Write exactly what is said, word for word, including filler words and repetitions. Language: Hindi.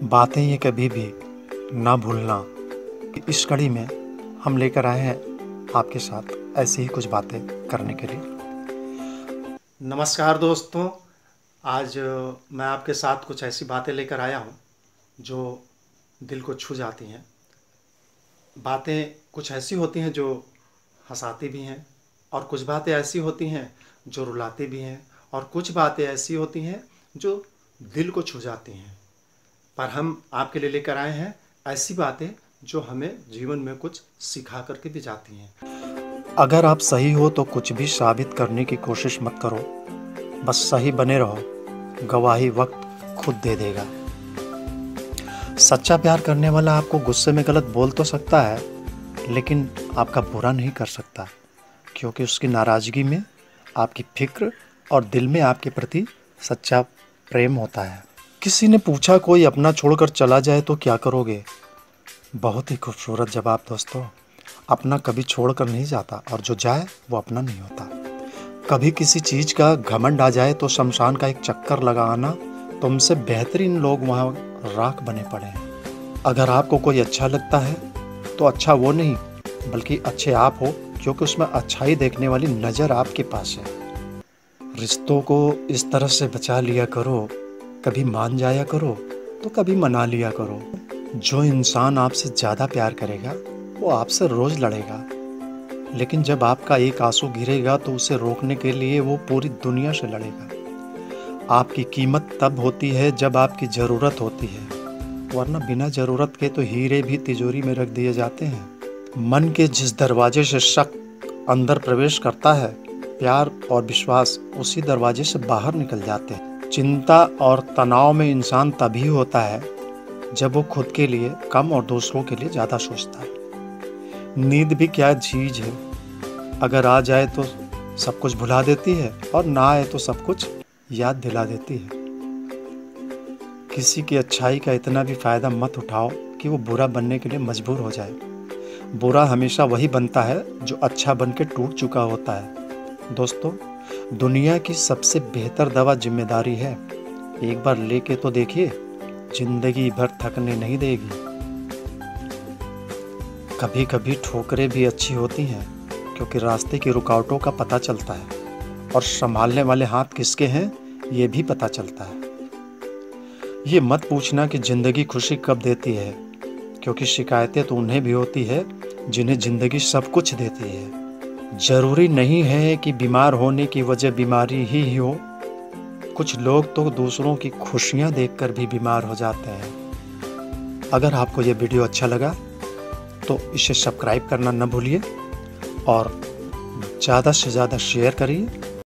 बातें ये कभी भी ना भूलना। इस कड़ी में हम लेकर आए हैं आपके साथ ऐसी ही कुछ बातें करने के लिए। नमस्कार दोस्तों, आज मैं आपके साथ कुछ ऐसी बातें लेकर आया हूँ जो दिल को छू जाती हैं। बातें कुछ ऐसी होती हैं जो हंसाती भी हैं, और कुछ बातें ऐसी होती हैं जो रुलाती भी हैं, और कुछ बातें ऐसी होती हैं जो दिल को छू जाती हैं। पर हम आपके लिए लेकर आए हैं ऐसी बातें जो हमें जीवन में कुछ सिखा करके भी जाती हैं। अगर आप सही हो तो कुछ भी साबित करने की कोशिश मत करो, बस सही बने रहो, गवाही वक्त खुद दे देगा। सच्चा प्यार करने वाला आपको गुस्से में गलत बोल तो सकता है, लेकिन आपका बुरा नहीं कर सकता, क्योंकि उसकी नाराज़गी में आपकी फिक्र और दिल में आपके प्रति सच्चा प्रेम होता है। किसी ने पूछा, कोई अपना छोड़कर चला जाए तो क्या करोगे? बहुत ही खूबसूरत जवाब दोस्तों। अपना कभी छोड़कर नहीं जाता, और जो जाए वो अपना नहीं होता। कभी किसी चीज़ का घमंड आ जाए तो शमशान का एक चक्कर लगाना, तुमसे बेहतरीन लोग वहाँ राख बने पड़े हैं। अगर आपको कोई अच्छा लगता है तो अच्छा वो नहीं बल्कि अच्छे आप हो, क्योंकि उसमें अच्छाई देखने वाली नज़र आपके पास है। रिश्तों को इस तरह से बचा लिया करो, कभी मान जाया करो तो कभी मना लिया करो। जो इंसान आपसे ज़्यादा प्यार करेगा वो आपसे रोज़ लड़ेगा, लेकिन जब आपका एक आंसू गिरेगा तो उसे रोकने के लिए वो पूरी दुनिया से लड़ेगा। आपकी कीमत तब होती है जब आपकी ज़रूरत होती है, वरना बिना ज़रूरत के तो हीरे भी तिजोरी में रख दिए जाते हैं। मन के जिस दरवाजे से शक अंदर प्रवेश करता है, प्यार और विश्वास उसी दरवाजे से बाहर निकल जाते हैं। चिंता और तनाव में इंसान तभी होता है जब वो खुद के लिए कम और दूसरों के लिए ज़्यादा सोचता है। नींद भी क्या चीज़ है, अगर आ जाए तो सब कुछ भुला देती है, और ना आए तो सब कुछ याद दिला देती है। किसी की अच्छाई का इतना भी फ़ायदा मत उठाओ कि वो बुरा बनने के लिए मजबूर हो जाए। बुरा हमेशा वही बनता है जो अच्छा बन के टूट चुका होता है। दोस्तों, दुनिया की सबसे बेहतर दवा जिम्मेदारी है। एक बार लेके तो देखिए, जिंदगी भर थकने नहीं देगी। कभी कभी ठोकरें भी अच्छी होती हैं, क्योंकि रास्ते की रुकावटों का पता चलता है, और संभालने वाले हाथ किसके हैं ये भी पता चलता है। ये मत पूछना कि जिंदगी खुशी कब देती है, क्योंकि शिकायतें तो उन्हें भी होती है जिन्हें जिंदगी सब कुछ देती है। जरूरी नहीं है कि बीमार होने की वजह बीमारी ही हो। कुछ लोग तो दूसरों की खुशियां देखकर भी बीमार हो जाते हैं। अगर आपको ये वीडियो अच्छा लगा तो इसे सब्सक्राइब करना न भूलिए, और ज़्यादा से ज़्यादा शेयर करिए